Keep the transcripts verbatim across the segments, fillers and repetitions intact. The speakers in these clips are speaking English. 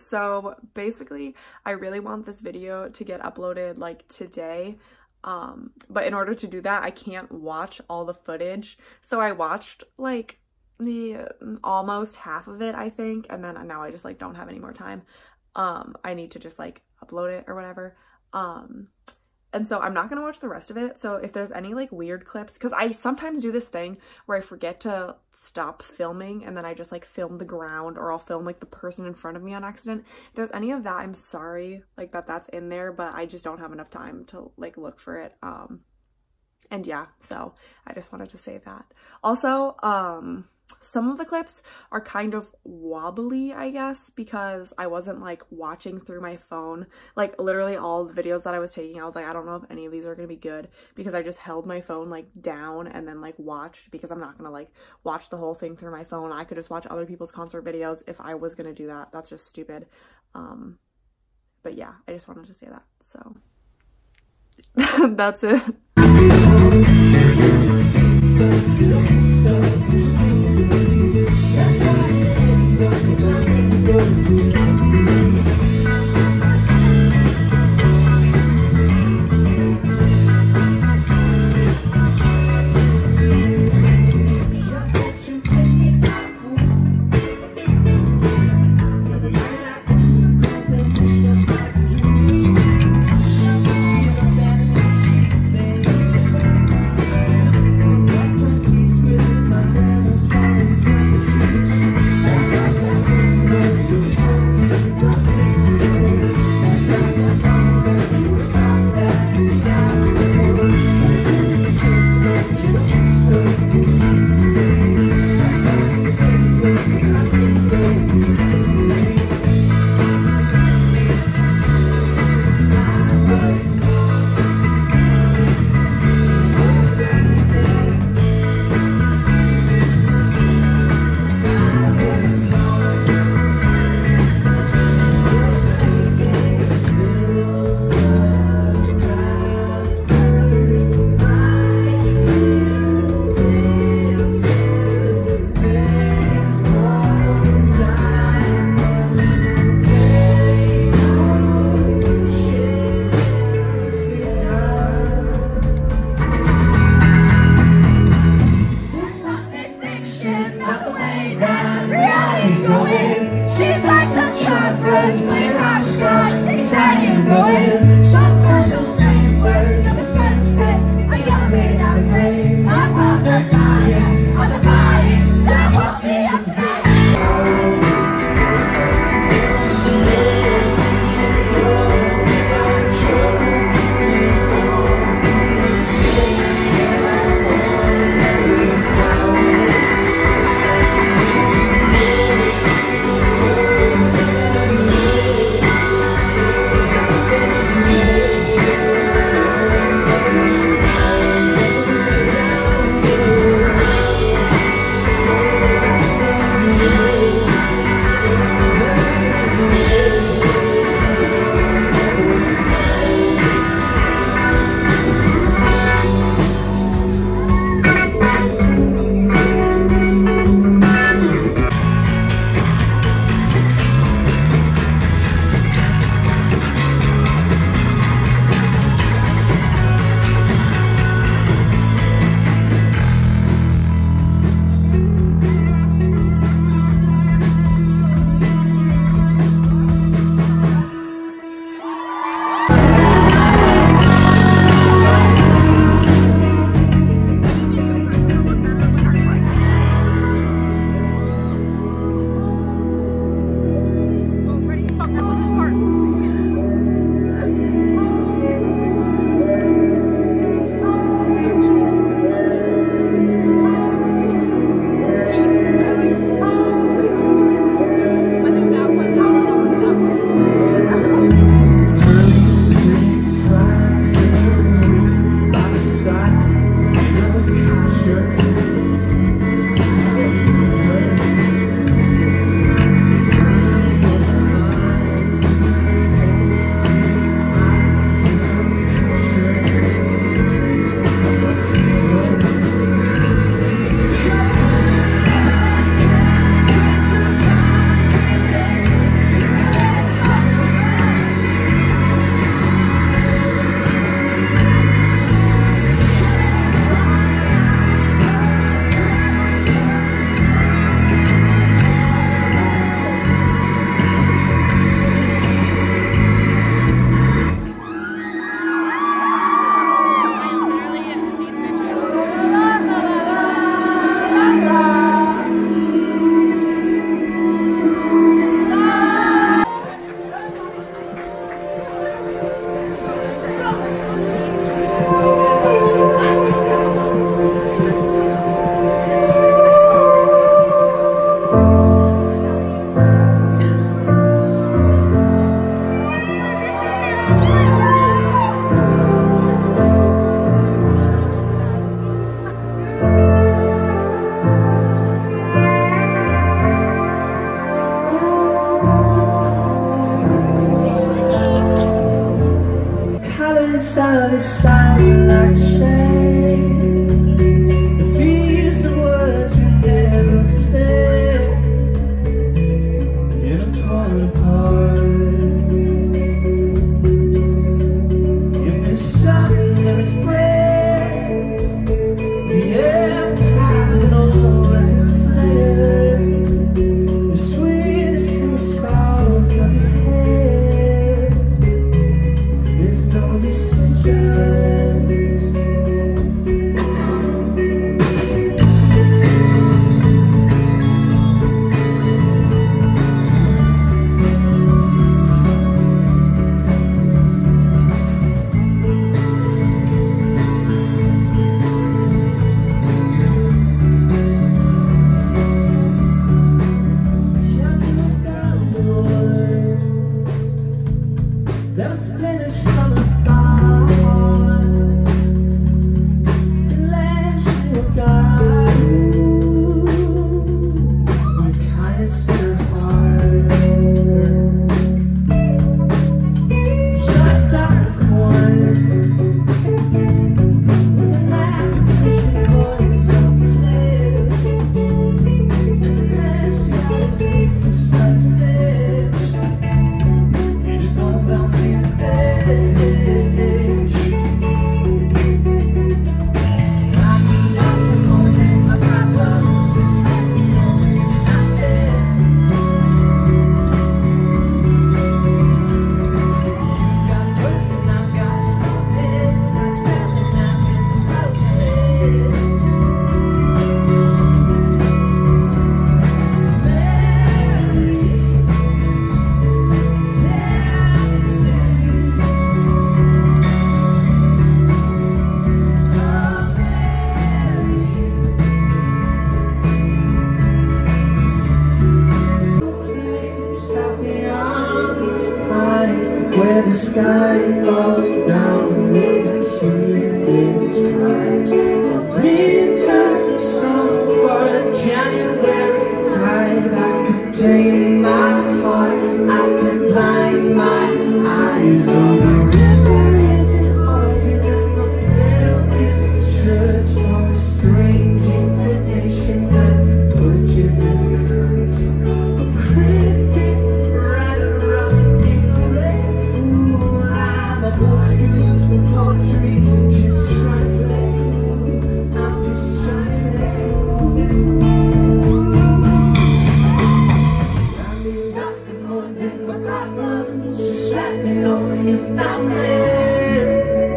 So basically, I really want this video to get uploaded like today. Um, but in order to do that, I can't watch all the footage. So I watched like the almost half of it, I think. And then now I just like don't have any more time. Um, I need to just like upload it or whatever. Um, And so I'm not going to watch the rest of it. So if there's any like weird clips, because I sometimes do this thing where I forget to stop filming and then I just like film the ground, or I'll film like the person in front of me on accident. If there's any of that, I'm sorry like that that's in there, but I just don't have enough time to like look for it. Um, and yeah, so I just wanted to say that. Also, um, some of the clips are kind of wobbly, I guess, because I wasn't like watching through my phone. Like literally all the videos that I was taking, I was like, I don't know if any of these are going to be good, because I just held my phone like down and then like watched, because I'm not going to like watch the whole thing through my phone. I could just watch other people's concert videos if I was going to do that. That's just stupid. Um, but yeah, I just wanted to say that. So that's it. With my darkness of his silent like a shade. It feels the words you never could say, and I'm torn apart. In this sun there is bread, the appetite and all that can flare, the sweetness and the salt of his head. There's no decisions. There were splinters from afar, the land she got with kindness in her heart. Shut down the corner with an act of pushing voice of clear, and the messy eyes leave the spot fits. It is all about me. Where the sky falls down with the cutest cries, a winter song for a January tide. I could tame my heart, I could blind my eyes. Oh, the river isn't harder than the Methodist church for a strange inclination that forgiveness curse. A cryptic rider running in the rain. Excuse me, poetry, just trying to let cool. I'm just trying to let cool. I mean, got the morning, my problems just slapping on your family.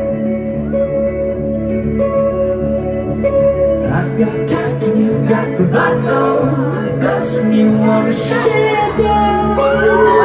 I've got tact and you got bravado, guts and you wanna share down.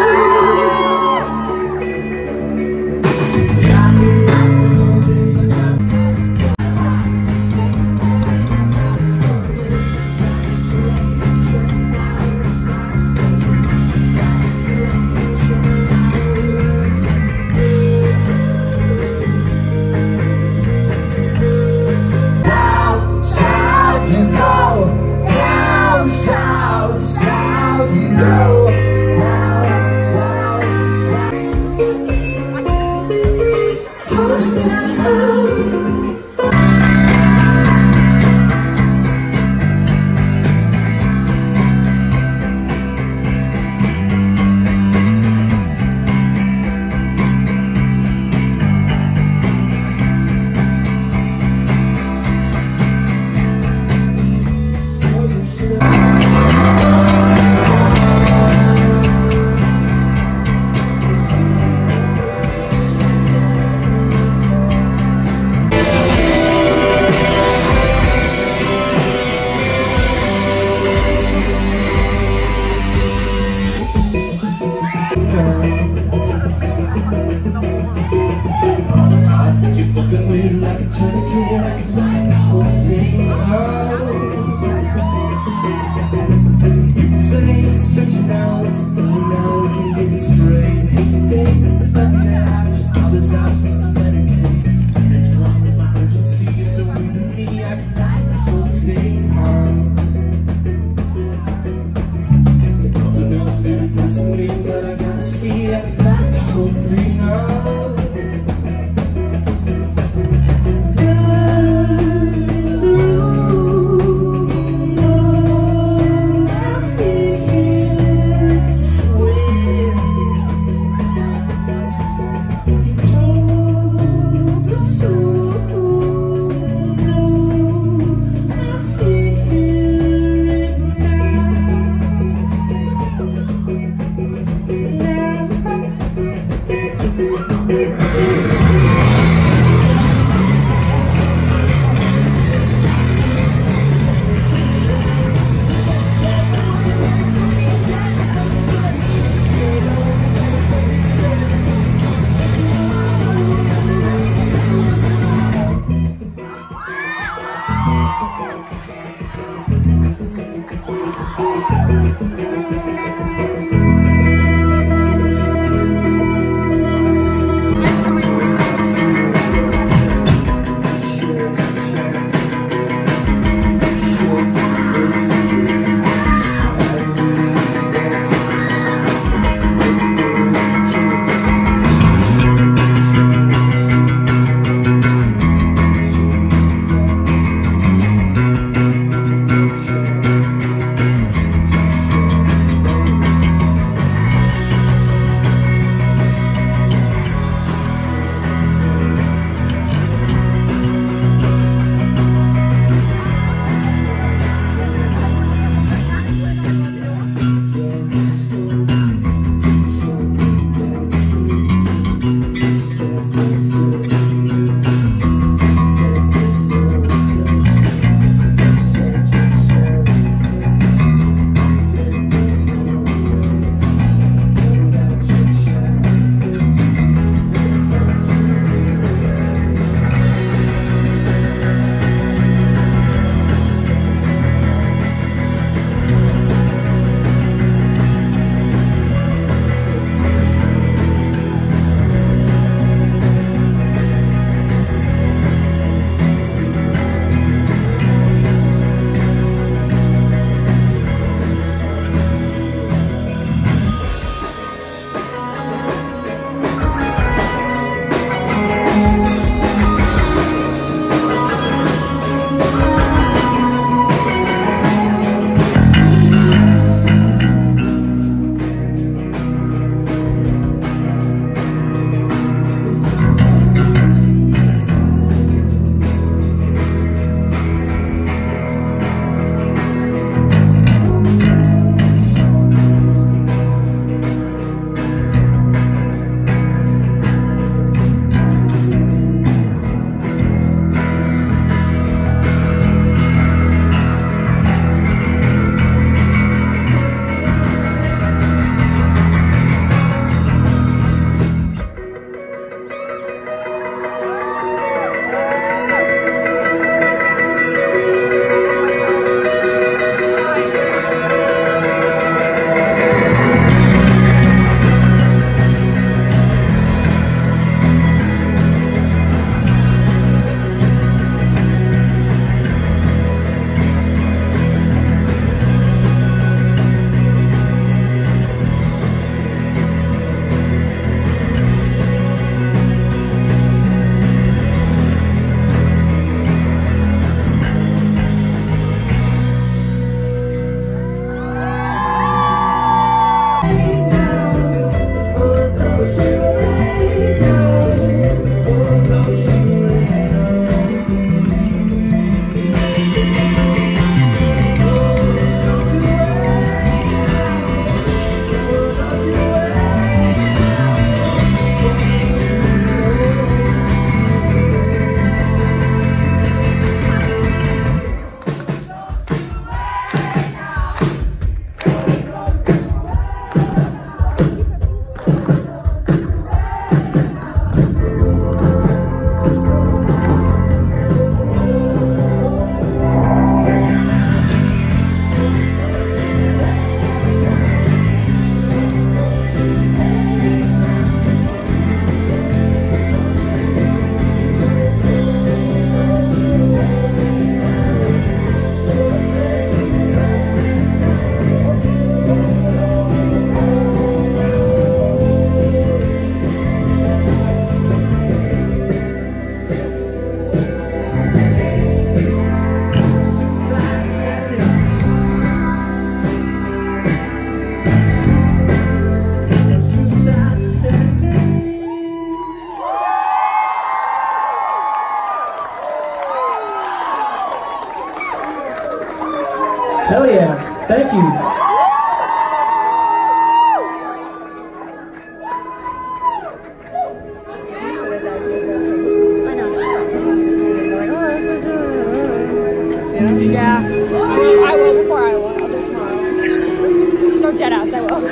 tourniquet, I could light the whole thing up. You can say searching out, going now we can get it straight. Hazy days, it's about now, but your father's house for some Medicaid. And it's wrong with my urgency, so we knew me, I could light the whole thing up. Nothing else that it doesn't mean, but I gotta see, I could light the whole thing up. Hell yeah. Thank you. Yeah, I will before I will. I'll do it tomorrow. No, dead ass, I will.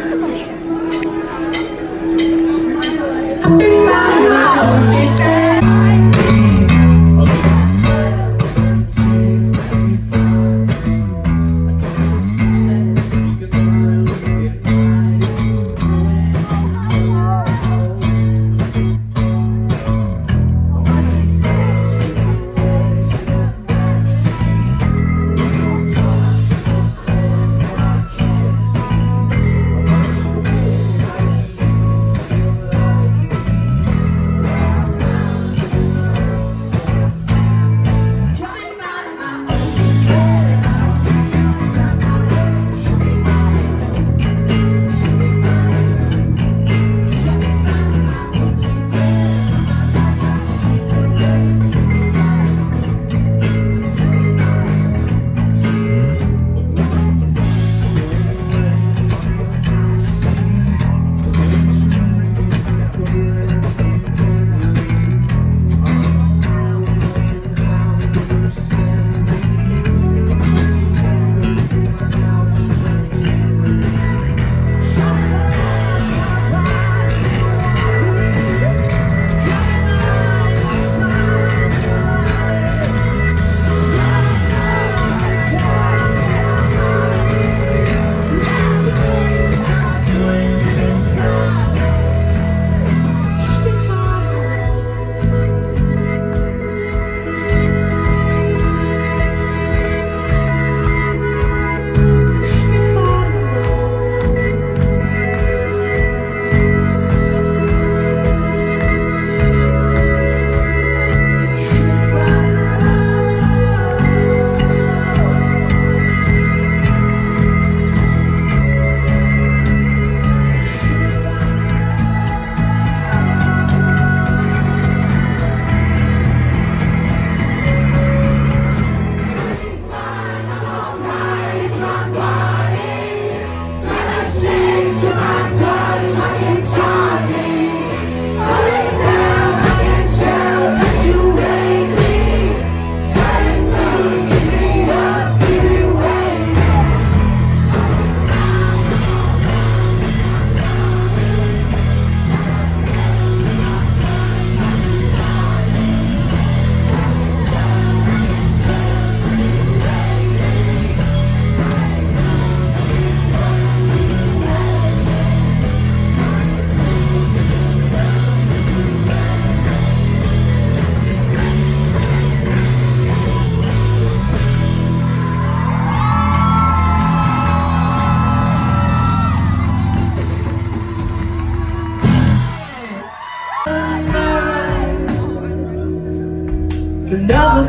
Another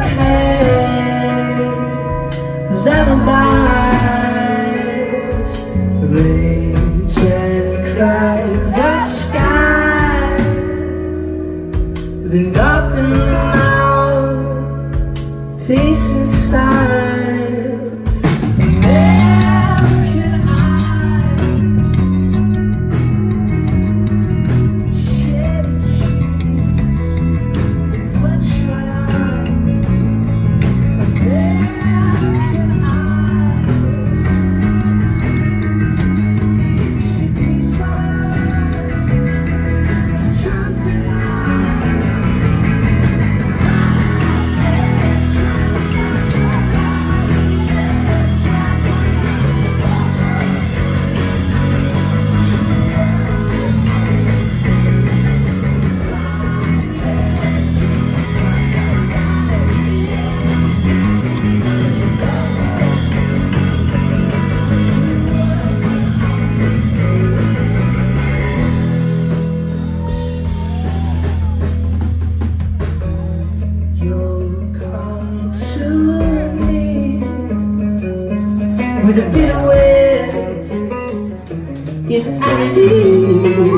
came, lullabies, rage and cry in the sky, then up and down, face inside, American eyes, shaded sheets, and bloodshot eyes, American eyes, see peace on earth, truth and lies. With a bitter wind in agony.